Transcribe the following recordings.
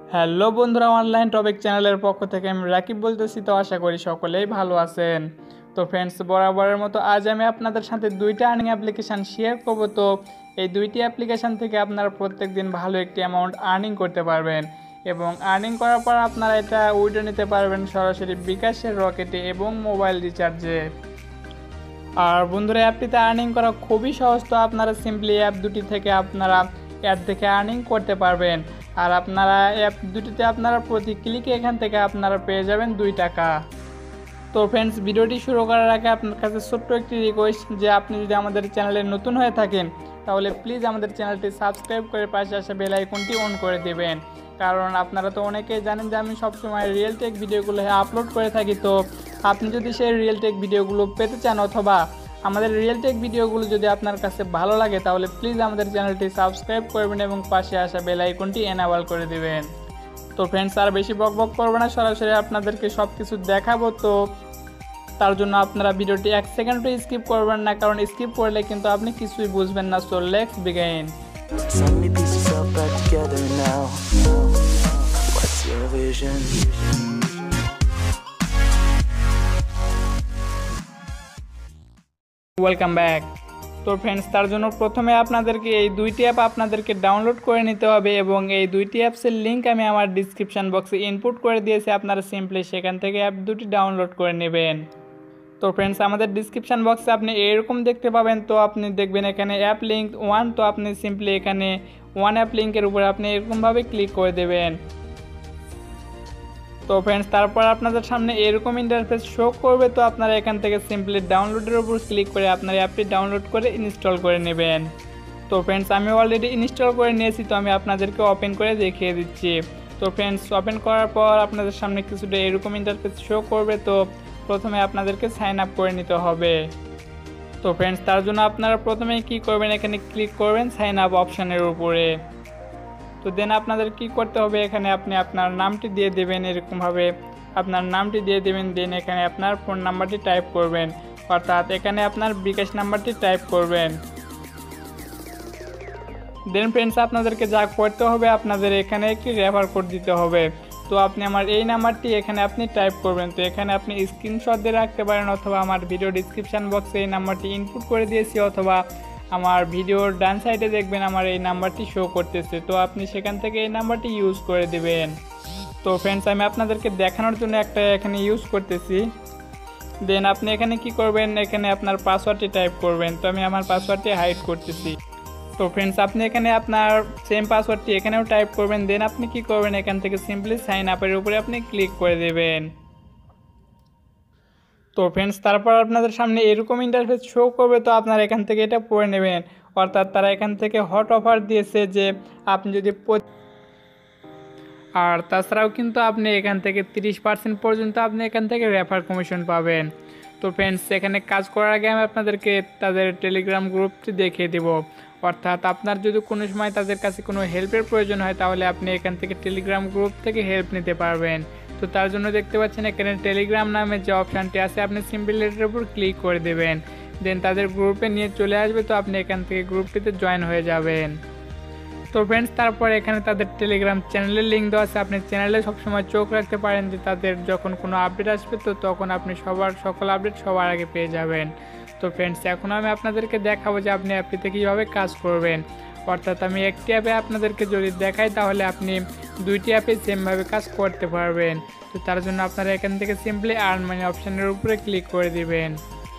Hello বন্ধুরা, online topic চ্যানেলের পক্ষ থেকে আমি রাকিব বলতেছি। তো আশা করি সকলেই ভালো আছেন। তো ফ্রেন্ডস, বরাবরের মতো আজ আমি আপনাদের সাথে দুইটা আর্নিং অ্যাপ্লিকেশান শেয়ার করব। তো এই দুইটি অ্যাপ্লিকেশান থেকে আপনারা প্রত্যেক দিন ভালো একটি অ্যামাউন্ট আর্নিং করতে পারবেন এবং আর্নিং করার পর আপনারা এটা উইথড্র নিতে পারবেন সরাসরি বিকাশের রকেটে এবং মোবাইল রিচার্জে। আর বন্ধুরা, অ্যাপটিতে আর্নিং করা খুবই সহজ। তো আপনারা সিম্পলি অ্যাপ দুটি থেকে আপনারা অ্যাড থেকে আর্নিং করতে পারবেন। আর আপনারা অ্যাপ দুটিতে আপনারা প্রতি ক্লিকে এখান থেকে আপনারা পেয়ে যাবেন 2 টাকা। তো ফ্রেন্ডস, ভিডিওটি শুরু করার আগে আপনার কাছে ছোট্ট একটি রিকোয়েস্ট যে আপনি যদি আমাদের চ্যানেলে নতুন হয়ে থাকেন তাহলে প্লিজ আমাদের চ্যানেলটি সাবস্ক্রাইব করে পাশে আসা বেল আইকনটি অন করে দেবেন। কারণ আপনারা তো অনেকেই জানেন যে আমি সবসময় রিয়েল টেক ভিডিওগুলো আপলোড করে থাকি। তো আপনি যদি সেই রিয়েল টেক ভিডিওগুলো পেতে চান অথবা আমাদের রিয়েল টেক ভিডিওগুলো যদি আপনার কাছে ভালো লাগে তাহলে প্লিজ আমাদের চ্যানেলটি সাবস্ক্রাইব করবেন এবং পাশে আসা বেল আইকনটি এনাবল করে দেবেন। তো ফ্রেন্ডস, আর বেশি বকবক করবো না, সরাসরি আপনাদেরকে সব কিছু দেখাবো। তো তার জন্য আপনারা ভিডিওটি 1 সেকেন্ডও স্কিপ করবেন না, কারণ স্কিপ করলে কিন্তু আপনি কিছুই বুঝবেন না। So let's begin. Welcome back. তো ফ্রেন্ডস, তার জন্য প্রথমে আপনাদেরকে এই দুইটি অ্যাপ আপনাদেরকে ডাউনলোড করে নিতে হবে এবং এই দুইটি অ্যাপসের লিঙ্ক আমি আমার ডিসক্রিপশান বক্সে ইনপুট করে দিয়েছি। আপনারা সিম্পলি সেখান থেকে অ্যাপ দুটি ডাউনলোড করে নেবেন। তো ফ্রেন্ডস, আমাদের ডিসক্রিপশান বক্সে আপনি এরকম দেখতে পাবেন। তো আপনি দেখবেন এখানে অ্যাপ লিঙ্ক 1। তো আপনি সিম্পলি এখানে 1 অ্যাপ লিঙ্কের উপরে আপনি এরকমভাবে ক্লিক করে দেবেন। তো ফ্রেন্ডস, তারপর আপনাদের সামনে এরকম ইন্টারফেস শো করবে। তো আপনারা এখান থেকে সিম্পলি ডাউনলোডের উপর ক্লিক করে আপনার অ্যাপটি ডাউনলোড করে ইনস্টল করে নেবেন। তো ফ্রেন্ডস, আমি অলরেডি ইনস্টল করে নিয়েছি। তো আমি আপনাদেরকে ওপেন করে দেখিয়ে দিচ্ছি। তো ফ্রেন্ডস, ওপেন করার পর আপনাদের সামনে কিছুটা এরকম ইন্টারফেস শো করবে। তো প্রথমে আপনাদেরকে সাইন আপ করে নিতে হবে। তো ফ্রেন্ডস, তার জন্য আপনারা প্রথমে কি করবেন, এখানে ক্লিক করবেন সাইন আপ অপশানের উপরে। তো দেন আপনাদের কি করতে হবে, এখানে আপনি আপনার নামটি দিয়ে দেবেন। এরকমভাবে আপনার নামটি দিয়ে দেবেন। দেন এখানে আপনার ফোন নাম্বারটি টাইপ করবেন, অর্থাৎ এখানে আপনার বিকাশ নাম্বারটি টাইপ করবেন। দেন ফ্রেন্ডস, আপনাদেরকে যা করতে হবে, আপনাদের এখানে একটি রেফার কোড দিতে হবে। তো আপনি আমার এই নাম্বারটি এখানে আপনি টাইপ করবেন। তো এখানে আপনি স্ক্রিনশট দিয়ে রাখতে পারেন অথবা আমার ভিডিও ডিসক্রিপশান বক্সে এই নাম্বারটি ইনপুট করে দিয়েছি, অথবা আমার ভিডিওর ডান সাইডে দেখবেন আমার এই নাম্বারটি শো করতেছে। তো আপনি সেখান থেকে এই নাম্বারটি ইউজ করে দেবেন। তো ফ্রেন্ডস, আমি আপনাদেরকে দেখানোর জন্য একটা এখানে ইউজ করতেছি। দেন আপনি এখানে কি করবেন, এখানে আপনার পাসওয়ার্ডটি টাইপ করবেন। তো আমি আমার পাসওয়ার্ডটি হাইড করতেছি। তো ফ্রেন্ডস, আপনি এখানে আপনার সেম পাসওয়ার্ডটি এখানেও টাইপ করবেন। দেন আপনি কি করবেন, এখান থেকে সিম্পলি সাইন আপের উপরে আপনি ক্লিক করে দেবেন। তো ফ্রেন্ডস, তারপর আপনাদের সামনে এরকম ইন্টারফেস শো করবে। তো আপনারা এখান থেকে এটা পড়ে নেবেন, অর্থাৎ তারা এখান থেকে হট অফার দিয়েছে যে আপনি যদি আর তাছাড়াও কিন্তু আপনি এখান থেকে 30% পর্যন্ত আপনি এখান থেকে রেফার কমিশন পাবেন। তো ফ্রেন্ডস, এখানে কাজ করার আগে আমি আপনাদেরকে তাদের টেলিগ্রাম গ্রুপটি দেখিয়ে দেব। অর্থাৎ আপনার যদি কোনো সময় তাদের কাছে কোনো হেল্পের প্রয়োজন হয় তাহলে আপনি এখান থেকে টেলিগ্রাম গ্রুপ থেকে হেল্প নিতে পারবেন। তো তার জন্য দেখতে পাচ্ছেন এখানে টেলিগ্রাম নামে যে অপশানটি আছে, আপনি সিম্পলি এটার উপর ক্লিক করে দেবেন। দেন তাদের গ্রুপে নিয়ে চলে আসবে। তো আপনি এখান থেকে গ্রুপটিতে জয়েন হয়ে যাবেন। তো ফ্রেন্ডস, তারপর এখানে তাদের টেলিগ্রাম চ্যানেলের লিঙ্ক দেওয়া আছে। আপনি চ্যানেলে সবসময় চোখ রাখতে পারেন যে তাদের যখন কোনো আপডেট আসবে তো তখন আপনি সকল আপডেট সবার আগে পেয়ে যাবেন। তো ফ্রেন্ডস, এখন আমি আপনাদেরকে দেখাবো যে আপনি অ্যাপটিতে কীভাবে কাজ করবেন। অর্থাৎ আমি একটি অ্যাপে আপনাদেরকে যদি দেখাই তাহলে আপনি দুইটি অ্যাপে সেমভাবে কাজ করতে পারবেন। তো তার জন্য আপনারা এখান থেকে সিম্পলি আর্ন মানি অপশানের উপরে ক্লিক করে দিবেন।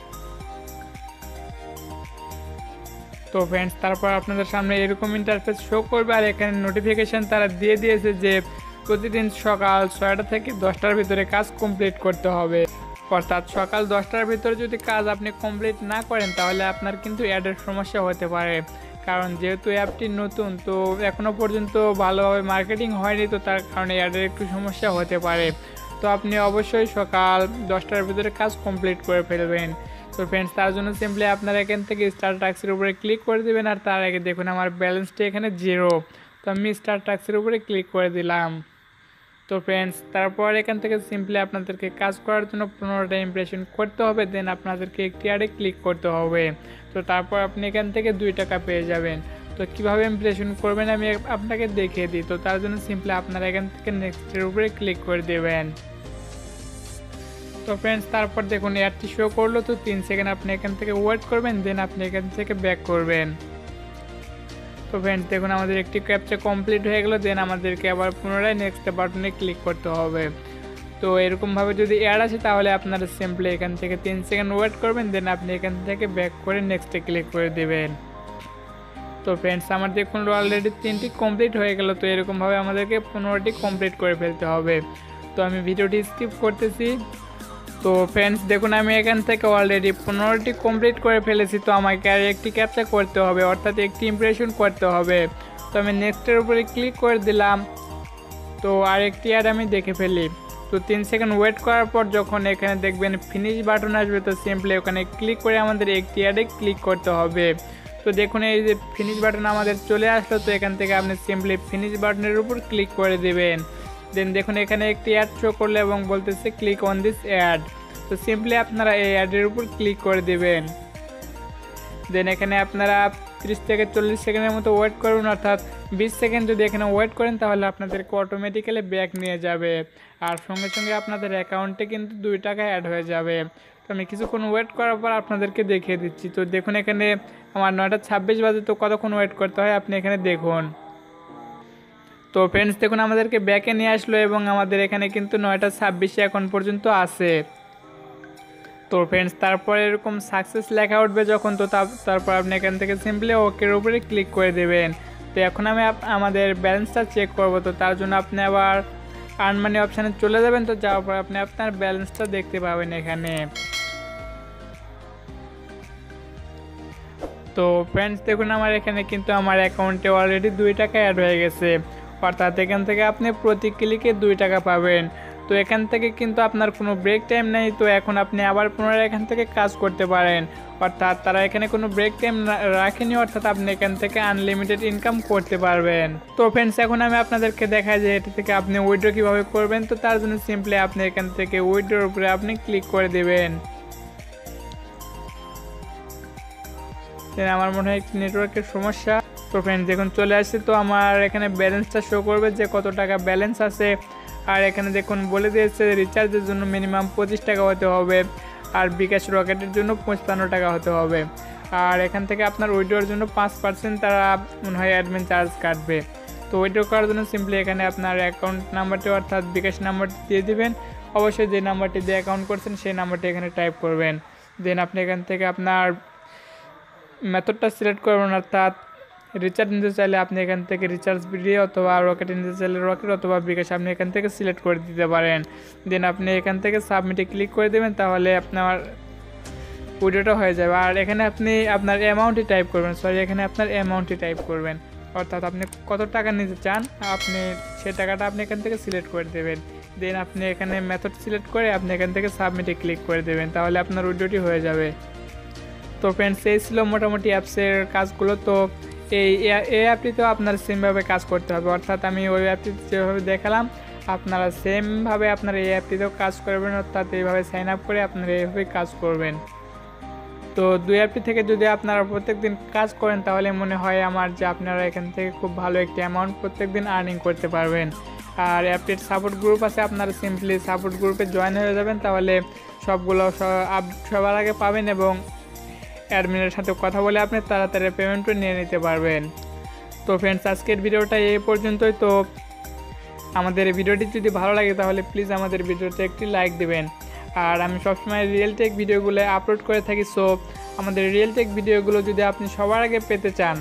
তো ফ্রেন্ডস, তারপর আপনাদের সামনে এরকম ইন্টারফেস শো করবে। আর এখানে নোটিফিকেশান তারা দিয়ে দিয়েছে যে প্রতিদিন সকাল 6টা থেকে 10টার ভিতরে কাজ কমপ্লিট করতে হবে। অর্থাৎ সকাল 10টার ভিতরে যদি কাজ আপনি কমপ্লিট না করেন তাহলে আপনার কিন্তু অ্যাডের সমস্যা হতে পারে। কারণ যেহেতু অ্যাপটি নতুন, তো এখনও পর্যন্ত ভালোভাবে মার্কেটিং হয়নি, তো তার কারণে অ্যাডের একটু সমস্যা হতে পারে। তো আপনি অবশ্যই সকাল 10টার ভিতরে কাজ কমপ্লিট করে ফেলবেন। তো ফ্রেন্ডস, তার জন্য সিম্পলি আপনারা এখান থেকে স্টার টাস্কের উপরে ক্লিক করে দেবেন। আর তার আগে দেখুন আমার ব্যালেন্সটি এখানে 0। তো আমি স্টার টাস্কের উপরে ক্লিক করে দিলাম। তো ফ্রেন্ডস, তারপর এখান থেকে সিম্পলি আপনাদেরকে কাজ করার জন্য 15টা ইমপ্রেশন করতে হবে। দেন আপনাদেরকে একটি অ্যাডে ক্লিক করতে হবে। তো তারপর আপনি এখান থেকে 2 টাকা পেয়ে যাবেন। তো তো কীভাবে ইমপ্রেশন করবেন আমি আপনাকে দেখিয়ে দিই। তো তার জন্য সিম্পলি আপনারা এখান থেকে নেক্সটের উপরে ক্লিক করে দেবেন। তো ফ্রেন্ডস তারপর দেখুন অ্যাডটি শো করলো, তো 3 সেকেন্ড আপনি এখান থেকে ওয়েট করবেন, দেন আপনি এখান থেকে ব্যাক করবেন। তো ফ্রেন্ডস দেখুন আমাদের একটি ক্যাপচা কমপ্লিট হয়ে গেল, দেন আমাদেরকে আবার পুনরায় নেক্সট বাটনে ক্লিক করতে হবে। তো এরকমভাবে যদি অ্যাড আসে তাহলে আপনারা সিম্পলি এখান থেকে 3 সেকেন্ড ওয়েট করবেন, দেন আপনি এখান থেকে ব্যাক করে নেক্সটে ক্লিক করে দেবেন। তো ফ্রেন্ডস আমার দেখুন অলরেডি 3টি কমপ্লিট হয়ে গেল। তো এরকমভাবে আমাদেরকে 15টি কমপ্লিট করে ফেলতে হবে। তো আমি ভিডিওটি স্কিপ করতেছি। তো ফ্রেন্ডস দেখুন আমি এখান থেকে অলরেডি 15টি কমপ্লিট করে ফেলেছি। তো আমাকে আর একটি ক্যাপচা করতে হবে, অর্থাৎ একটি ইমপ্রেশন করতে হবে। তো আমি নেক্সটের উপরে ক্লিক করে দিলাম। তো আর একটি অ্যাড আমি দেখে ফেলি। তো 3 সেকেন্ড ওয়েট করার পর যখন এখানে দেখবেন ফিনিশ বাটন আসবে, তো সিম্পলি ওখানে ক্লিক করে আমাদের একটি অ্যাডে ক্লিক করতে হবে। তো দেখুন এই যে ফিনিশ বাটন আমাদের চলে আসলো। তো এখান থেকে আপনি সিম্পলি ফিনিশ বাটনের উপর ক্লিক করে দেবেন। দেন দেখুন এখানে একটি অ্যাড শো করলে এবং বলতেছে ক্লিক অন দিস অ্যাড। তো সিম্পলি আপনারা এই অ্যাডের উপর ক্লিক করে দেবেন। দেন এখানে আপনারা 30 থেকে 40 সেকেন্ডের মতো ওয়েট করুন, অর্থাৎ 20 সেকেন্ড যদি এখানে ওয়েট করেন তাহলে আপনাদেরকে অটোমেটিক্যালি ব্যাক নিয়ে যাবে। আর সঙ্গে সঙ্গে আপনাদের অ্যাকাউন্টে কিন্তু 2 টাকা অ্যাড হয়ে যাবে। তো আমি কিছুক্ষণ ওয়েট করার পর আপনাদেরকে দেখিয়ে দিচ্ছি। তো দেখুন এখানে আমার 9:26 বাজে। তো কতক্ষণ ওয়েট করতে হয় আপনি এখানে দেখুন। তো ফ্রেন্ডস দেখুন আমাদেরকে ব্যাকে নিয়ে আসলো এবং আমাদের এখানে কিন্তু 9:26 এখন পর্যন্ত আছে। তো ফ্রেন্ডস তারপর এরকম সাকসেস লেখা উঠবে যখন, তো তারপর আপনি এখান থেকে সিম্পলি ওকের উপরে ক্লিক করে দেবেন। তো এখন আমি আমাদের ব্যালেন্সটা চেক করব। তো তার জন্য আপনি আবার আর্ন মানি অপশানে চলে যাবেন। তো যাওয়ার পর আপনি আপনার ব্যালেন্সটা দেখতে পাবেন এখানে। তো ফ্রেন্ডস দেখুন আমার এখানে কিন্তু আমার অ্যাকাউন্টে অলরেডি 2 টাকা অ্যাড হয়ে গেছে, অর্থাৎ এখান থেকে আপনি প্রতি ক্লিকে 2 টাকা পাবেন। তো এখান থেকে কিন্তু আপনার কোনো ব্রেক টাইম নেই। তো এখন আপনি আবার পুনরায় এখান থেকে কাজ করতে পারেন, অর্থাৎ তারা এখানে কোনো ব্রেক টাইম রাখেনি, অর্থাৎ আপনি এখান থেকে আনলিমিটেড ইনকাম করতে পারবেন। তো ফ্রেন্ডস এখন আমি আপনাদেরকে দেখাই যে এটা থেকে আপনি উইথড্র কীভাবে করবেন। তো তার জন্য সিম্পলি আপনি এখান থেকে উইথড্রর উপরে আপনি ক্লিক করে দেবেন। আমার মনে হয় একটি নেটওয়ার্কের সমস্যা। তো ফ্রেন্ডস দেখুন চলে আসছে। তো আমার এখানে ব্যালেন্সটা শো করবে যে কত টাকা ব্যালেন্স আছে। আর এখানে দেখুন বলে দিয়েছে রিচার্জের জন্য মিনিমাম 25 টাকা হতে হবে, আর বিকাশ রকেটের জন্য 55 টাকা হতে হবে। আর এখান থেকে আপনার উইথড্রর জন্য 5% তারা মনে হয় অ্যাডমিন চার্জ কাটবে। তো উইথড্র করার জন্য সিম্পলি এখানে আপনার অ্যাকাউন্ট নাম্বারটি অর্থাৎ বিকাশ নাম্বারটি দিয়ে দিবেন। অবশ্যই যে নাম্বারটি দিয়ে অ্যাকাউন্ট করছেন সেই নাম্বারটি এখানে টাইপ করবেন। দেন আপনি এখান থেকে আপনার মেথডটা সিলেক্ট করবেন, অর্থাৎ রিচার্জ নিতে চাইলে আপনি এখান থেকে রিচার্জ বিডি অথবা রকেট নিতে চাইলে রকেট অথবা বিকাশ আপনি এখান থেকে সিলেক্ট করে দিতে পারেন। দেন আপনি এখান থেকে সাবমিটে ক্লিক করে দেবেন, তাহলে আপনার উইড্রোটা হয়ে যাবে। আর এখানে আপনি আপনার অ্যামাউন্টই টাইপ করবেন, এখানে আপনার অ্যামাউন্টই টাইপ করবেন, অর্থাৎ আপনি কত টাকা নিতে চান আপনি সেই টাকাটা আপনি এখান থেকে সিলেক্ট করে দেবেন। দেন আপনি এখানে মেথড সিলেক্ট করে আপনি এখান থেকে সাবমিটে ক্লিক করে দেবেন, তাহলে আপনার উইড্রোটি হয়ে যাবে। তো ফ্রেন্ডস এই ছিল মোটামুটি অ্যাপসের কাজগুলো। তো এই অ্যাপটিতেও আপনার সেমভাবে কাজ করতে হবে, অর্থাৎ আমি ওই অ্যাপটিতে যেভাবে দেখালাম আপনারা সেমভাবে আপনার এই অ্যাপটিতেও কাজ করবেন, অর্থাৎ এইভাবে সাইন আপ করে আপনারা এইভাবে কাজ করবেন। তো 2 অ্যাপটি থেকে যদি আপনারা প্রত্যেক দিন কাজ করেন তাহলে মনে হয় আমার যে আপনারা এখান থেকে খুব ভালো একটি অ্যামাউন্ট প্রত্যেক দিন আর্নিং করতে পারবেন। আর অ্যাপটির সাপোর্ট গ্রুপ আছে, আপনারা সিম্পলি সাপোর্ট গ্রুপে জয়েন হয়ে যাবেন, তাহলে সবগুলো সবার আগে পাবেন এবং অ্যাডমিনের সাথে কথা বলে আপনি তাড়াতাড়ি পেমেন্টও নিয়ে নিতে পারবেন। তো ফ্রেন্ডস আজকের ভিডিওটা এই পর্যন্তই। তো আমাদের এই ভিডিওটি যদি ভালো লাগে তাহলে প্লিজ আমাদের ভিডিওতে একটি লাইক দেবেন। আর আমি সবসময় রিয়েল টেক ভিডিওগুলো আপলোড করে থাকি। সো আমাদের রিয়েল টেক ভিডিওগুলো যদি আপনি সবার আগে পেতে চান,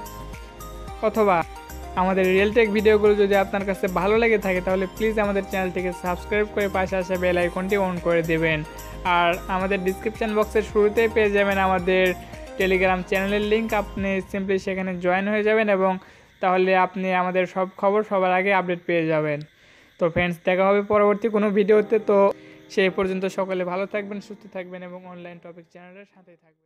অথবা আমাদের রিয়েল টেক ভিডিওগুলো যদি আপনার কাছে ভালো লেগে থাকে তাহলে প্লিজ আমাদের চ্যানেলটিকে সাবস্ক্রাইব করে পাশে আসা বেল আইকনটি অন করে দেবেন। আর আমাদের ডিসক্রিপশান বক্সের শুরুতেই পেয়ে যাবেন আমাদের টেলিগ্রাম চ্যানেলের লিঙ্ক, আপনি সিম্পলি সেখানে জয়েন হয়ে যাবেন এবং তাহলে আপনি আমাদের সব খবর সবার আগে আপডেট পেয়ে যাবেন। তো ফ্রেন্ডস দেখা হবে পরবর্তী কোনো ভিডিওতে। তো সেই পর্যন্ত সকলে ভালো থাকবেন, সুস্থ থাকবেন এবং অনলাইন টপিক চ্যানেলের সাথেই থাকবেন।